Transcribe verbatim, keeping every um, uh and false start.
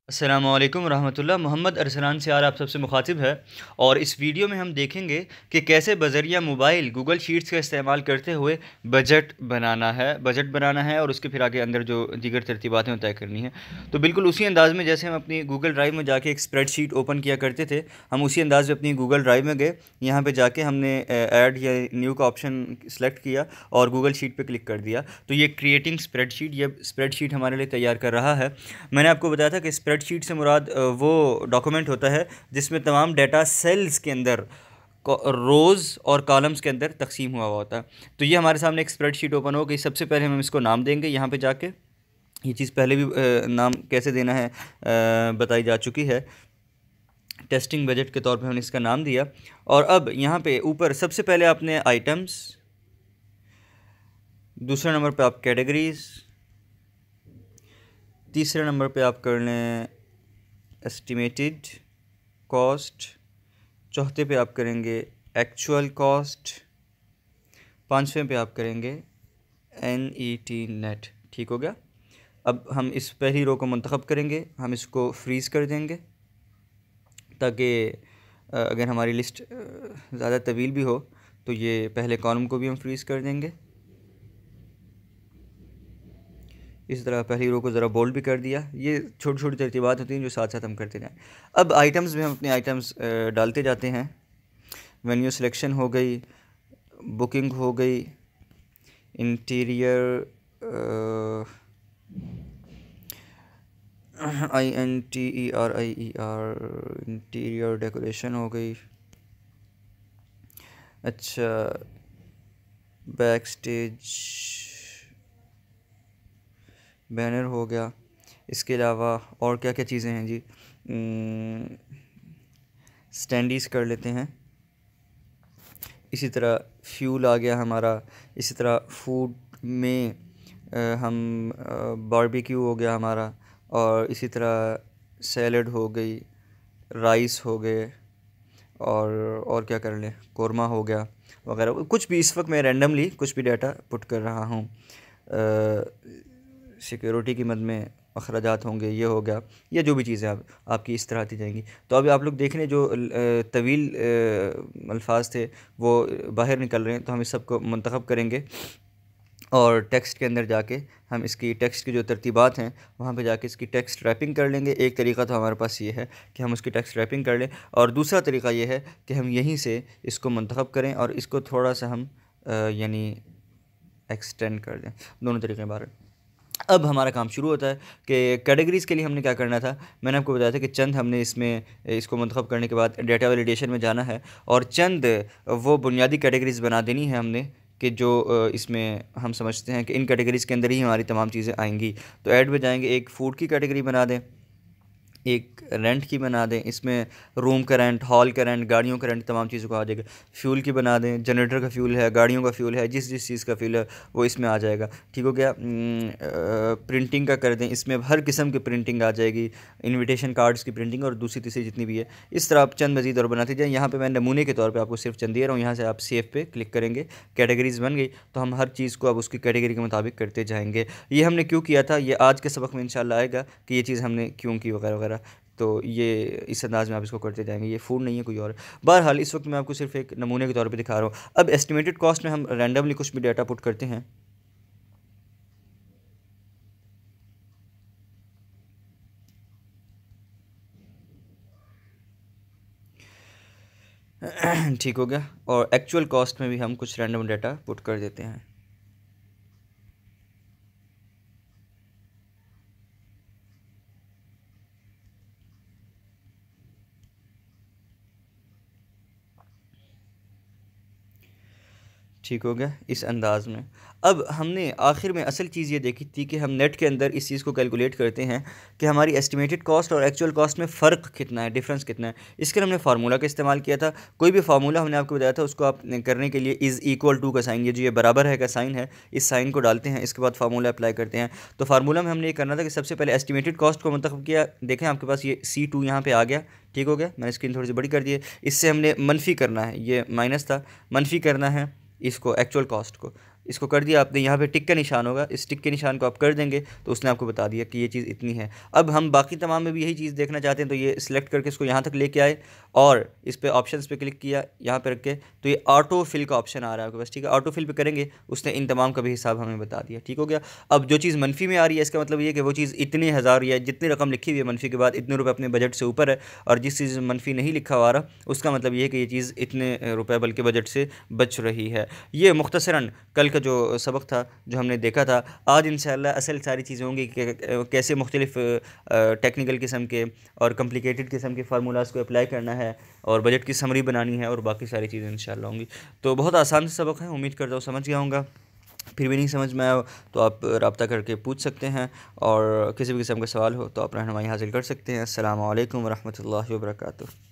अस्सलामुअलैकुम रहमतुल्लाह। मोहम्मद अरसलान सियाल आप सबसे मुखातिब है और इस वीडियो में हम देखेंगे कि कैसे बज़रिया मोबाइल गूगल शीट्स का इस्तेमाल करते हुए बजट बनाना है बजट बनाना है और उसके फिर आगे अंदर जो दीगर तरतीबात हैं वो तय करनी है। तो बिल्कुल उसी अंदाज़ में जैसे हम अपनी गूगल ड्राइव में जाके एक स्प्रेडशीट ओपन किया करते थे, हम उसी अंदाज़ में अपनी गूगल ड्राइव में गए। यहाँ पर जाके हमने ऐड या न्यू का ऑप्शन सेलेक्ट किया और गूगल शीट पर क्लिक कर दिया। तो ये क्रिएटिंग स्प्रेडशीट ये स्प्रेडशीट हमारे लिए तैयार कर रहा है। मैंने आपको बताया था कि स्प्रेड शीट से मुराद वो डॉक्यूमेंट होता है जिसमें तमाम डाटा सेल्स के अंदर रोज़ और कॉलम्स के अंदर तकसीम हुआ हुआ होता है। तो ये हमारे सामने एक स्प्रेडशीट ओपन हो गई। सबसे पहले हम इसको नाम देंगे। यहाँ पे जाके ये चीज़ पहले भी नाम कैसे देना है बताई जा चुकी है। टेस्टिंग बजट के तौर पे हमने इसका नाम दिया। और अब यहाँ पे ऊपर सबसे पहले आपने आइटम्स, दूसरे नंबर पे आप कैटेगरीज़, तीसरे नंबर पे आप कर लें एस्टिमेटेड कॉस्ट, चौथे पे आप करेंगे एक्चुअल कॉस्ट, पाँचवें पे आप करेंगे एन ई टी नेट। ठीक हो गया। अब हम इस पहली रो को मुंतखब करेंगे, हम इसको फ्रीज़ कर देंगे ताकि अगर हमारी लिस्ट ज़्यादा तवील भी हो तो ये पहले कॉलम को भी हम फ्रीज़ कर देंगे। इस तरह पहली रो को ज़रा बोल्ड भी कर दिया। ये छोटी छोटी तरतीबात होती हैं जो साथ साथ हम करते जाएं। अब आइटम्स में हम अपने आइटम्स डालते जाते हैं। वेन्यू सिलेक्शन हो गई, बुकिंग हो गई, interior I N T E R I E R interior decoration हो गई। अच्छा, बैक स्टेज बैनर हो गया। इसके अलावा और क्या क्या चीज़ें हैं जी, स्टैंडीज़ कर लेते हैं। इसी तरह फ्यूल आ गया हमारा। इसी तरह फूड में आ, हम बारबेक्यू हो गया हमारा। और इसी तरह सैलड हो गई, राइस हो गए और और क्या कर लें, कोरमा हो गया वगैरह। कुछ भी इस वक्त मैं रैंडमली कुछ भी डाटा पुट कर रहा हूँ। सिक्योरिटी की मद में अखराजात होंगे, ये हो गया, या जो भी चीज़ें आप आपकी इस तरह आती जाएंगी। तो अभी आप लोग देख रहे हैं जो तवील अल्फाज थे वो बाहर निकल रहे हैं। तो हम इस सब को मुंतखब करेंगे और टेक्स्ट के अंदर जाके हम इसकी टेक्स्ट की जो तरतीबात हैं वहाँ पे जाके इसकी टेक्स्ट रैपिंग कर लेंगे। एक तरीका तो हमारे पास ये है कि हम उसकी टेक्स्ट रैपिंग कर लें, और दूसरा तरीका ये है कि हम यहीं से इसको मुंतखब करें और इसको थोड़ा सा हम यानी एक्सटेंड कर दें। दोनों तरीके बाहर। अब हमारा काम शुरू होता है कि कैटेगरीज़ के लिए हमने क्या करना था। मैंने आपको बताया था कि चंद हमने इसमें इसको मुंतखब करने के बाद डेटा वैलिडेशन में जाना है और चंद वो बुनियादी कैटेगरीज़ बना देनी है हमने कि जो इसमें हम समझते हैं कि इन कैटेगरीज़ के अंदर ही हमारी तमाम चीज़ें आएंगी। तो ऐड में जाएंगे, एक फ़ूड की कैटेगरी बना दें, एक रेंट की बना दें, इसमें रूम का रेंट, हॉल का रेंट, गाड़ियों का रेंट, तमाम चीज़ों को आ जाएगा। फ्यूल की बना दें, जनरेटर का फ्यूल है, गाड़ियों का फ्यूल है, जिस जिस चीज़ का फ्यूल है वो इसमें आ जाएगा। ठीक हो गया। प्रिंटिंग का कर दें, इसमें हर किस्म की प्रिंटिंग आ जाएगी, इन्विटेशन कार्ड्स की प्रिंटिंग और दूसरी तीसरी जितनी भी है। इस तरह आप चंद मज़ीद और बनाते जाएँ। यहाँ पर मैं नमूने के तौर पर आपको सिर्फ चंद दे रहा हूँ। यहाँ से आप सेव पे क्लिक करेंगे, कैटेगरीज़ बन गई। तो हम हर चीज़ को अब उसकी कैटेगरी के मुताबिक करते जाएंगे। ये हमने क्यों किया था, ये आज के सबक में इंशाल्लाह आएगा कि ये चीज़ हमने क्यों की वगैरह वगैरह। तो ये इस अंदाज़ में आप इसको करते जाएंगे। ये फूड नहीं है, कोई और। बहरहाल इस वक्त मैं आपको सिर्फ एक नमूने के तौर पे दिखा रहा हूँ। अब एस्टिमेटेड कॉस्ट में हम रैंडमली कुछ भी डाटा पुट करते हैं। ठीक हो गया। और एक्चुअल कॉस्ट में भी हम कुछ रैंडम डाटा पुट कर देते हैं। ठीक हो गया इस अंदाज़ में। अब हमने आखिर में असल चीज़ ये देखी थी कि हम नेट के अंदर इस चीज़ को कैलकुलेट करते हैं कि हमारी एस्टिमेटेड कॉस्ट और एक्चुअल कॉस्ट में फ़र्क कितना है, डिफरेंस कितना है। इसके लिए हमने फार्मूला का इस्तेमाल किया था। कोई भी फार्मूला हमने आपको बताया था, उसको आप करने के लिए इज़ इक्वल टू का साइन, ये जो ये बराबर है का साइन है, इस साइन को डालते हैं। इसके बाद फार्मूला अप्लाई करते हैं। तो फार्मूला में हमने ये करना था कि सबसे पहले एस्टिमेटेड कॉस्ट को मुंतखब किया। देखें आपके पास ये सी टू यहाँ पर आ गया। ठीक हो गया। मैंने स्क्रीन थोड़ी सी बड़ी कर दी है। इससे हमने मनफी करना है, ये माइनस था, मनफी करना है इसको एक्चुअल कॉस्ट को। इसको कर दिया आपने, यहाँ पे टिक का निशान होगा, इस टिक के निशान को आप कर देंगे तो उसने आपको बता दिया कि ये चीज़ इतनी है। अब हम बाकी तमाम में भी यही चीज़ देखना चाहते हैं तो ये सिलेक्ट करके इसको यहाँ तक लेके आए और इस पर ऑप्शंस पे क्लिक किया, यहाँ पे रख के, तो ये ऑटो फिल का ऑप्शन आ रहा है आपके पास, ठीक है। ऑटो फिल पे करेंगे, उसने इन तमाम का भी हिसाब हमें बता दिया, ठीक हो गया। अब जो चीज़ मनफी में आ रही है इसका मतलब ये कि वो चीज़ इतने हज़ार या जितनी रकम लिखी हुई है मनफी के बाद इतने रुपए अपने बजट से ऊपर है, और जिस चीज़ में मनफी नहीं लिखा हुआ आ रहा उसका मतलब ये है कि ये चीज़ इतने रुपए बल्कि बजट से बच रही है। ये मुख्तसरन कल का जो सबक था जो हमने देखा था। आज इंशाअल्लाह असल सारी चीज़ें होंगी कि कैसे मुख्तलिफ टेक्निकल किस्म के और कम्प्लिकेटेड किस्म के फार्मूलाज़ को अप्लाई करना है और बजट की समरी बनानी है और बाकी सारी चीज़ें इंशाअल्लाह होंगी। तो बहुत आसान से सबक है, उम्मीद करता हूँ समझ गया होगा। फिर भी नहीं समझ में आया तो आप रब्ता करके पूछ सकते हैं, और किसी भी किस्म का सवाल हो तो आप रहनुमाई हासिल कर सकते हैं। अस्सलामु अलैकुम वरहमतुल्लाहि वबरकातुहू।